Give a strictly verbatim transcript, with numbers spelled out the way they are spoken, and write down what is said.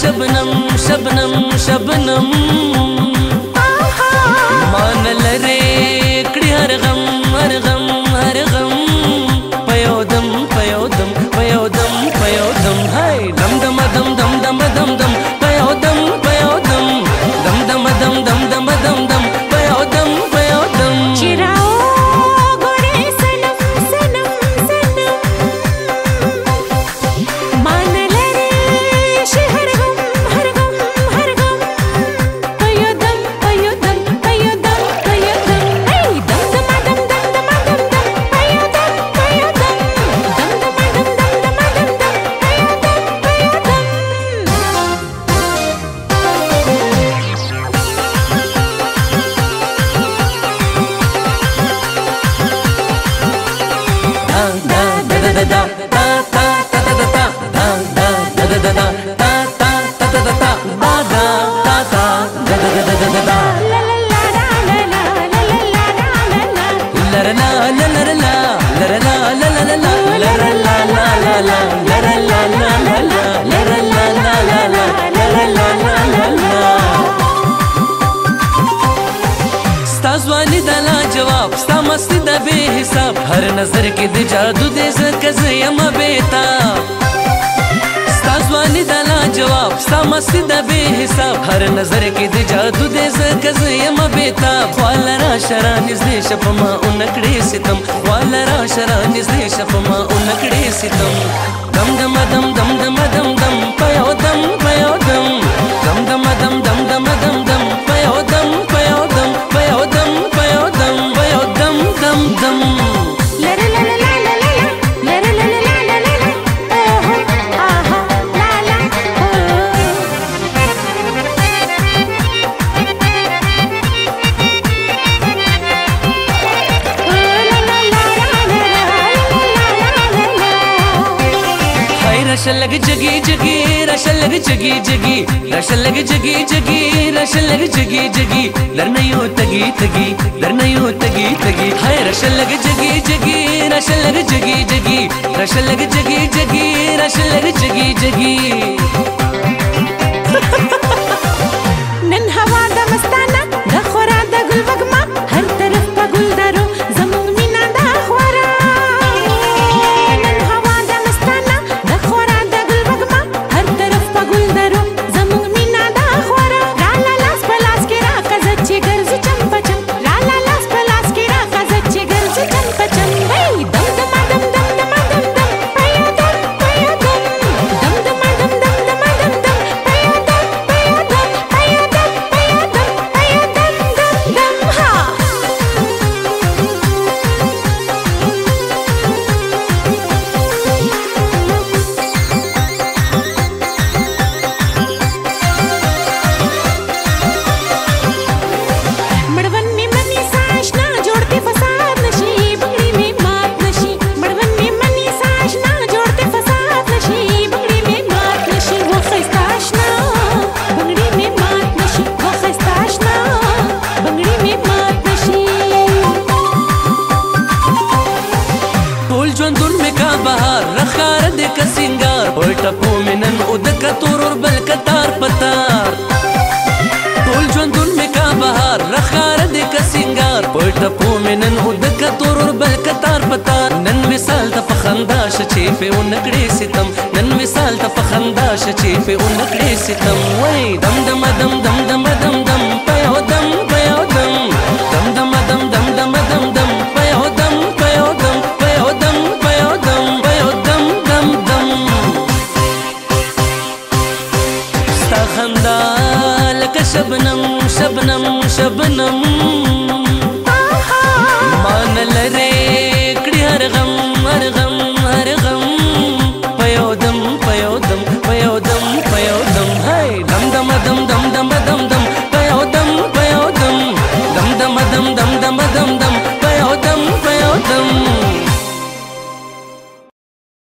शबनम शबनम शबनम मान लरे कड़ी हर गम हर गम हर गम पयोदम पयोदम पयोदम पयोदम हाय दम दम दम दम दम दम दम पयोदम पयोदम दम दम दम दम दम दम दम पयोदम पयोदम चिराओ गोरे सनम सनम सनम मान लरे हर गम हर गम हर गम पयोदम पयोदम पयोदम पयोदम हे दम दम दम दम दम दम दम पयोदम पयोदम दम दम दम दम दम दम दम पयोदम पयोदम ستازوانی دا لاجواب ستا مستی دا بے حساب हर नजर के दे जादू दे ज़यम बेताब ستازوانی دا لاجواب ستا مستی دا بے حساب हर नजर के दे जादू दे ज़यम बेताब خواله را شرا نزدې شپما اونکړې ستم خواله را شرا نزدې شپما اونکړې ستم دم دم دم دم دم دم دم پيو دم پيو دم دم دم دم دم دم دم دم پيو دم پيو دم پيو دم پيو دم پيو دم دم دم لره لره لا لا لا لره لره لا لا لا اوه آها لا لا रश लग जगी जगी रश लग जगी जगी रश लग जगी जगी रश लग जगी जगी लरनयो तगी तगी लरनयो तगी तगी हाय रश लग जगी जगी रश लग जगी जगी रश लग जगी जगी रश लग जगी जगी नन हवा दा मस्ताना दा खोरा दा गुल वगमा हर तरफ पा गुल दारो जमुन मीना दा खोरा नन हवा दा मस्ताना दा खोरा दा गुल वगमा हर तरफ पा गुल दारो जमुन मीना दा खोरा ला ला लास पलास के रा कजच्चे गर्ज चंपचम ला ला लास पलास के रा कजच्चे गर्ज चंपचम हे दम दम दम दम दम दम दम पयो दम पयो दम दम दम दम दम दम दम दम पयो दम पयो दम पयो दम पयो दम पयो दम दम दम हा मड़वन में मनी साशना जोड़ते फसाद नशी बंगड़ी में मात नशी मड़वन में मनी साशना जोड़ते फसाद नशी बंगड़ी में मात नशी वो खस्ताशना बंगड़ी में मात नशी वो खस्ताशना बंगड़ी में मात नशी टोल ژوندون में का बहार रखार दे का सिंगार और टपो में नन उदक तोर और बल कतार पतार टोल ژوندون में का बहार रखार दे का सिंगार और टपो में नन उदक तोर और बल कतार पतार नन विसाल त पखंदा शचे पे उनकड़े सितम नन विसाल त पखंदा शचे पे उनकड़े सितम वही दम दम दम दम दम दम दम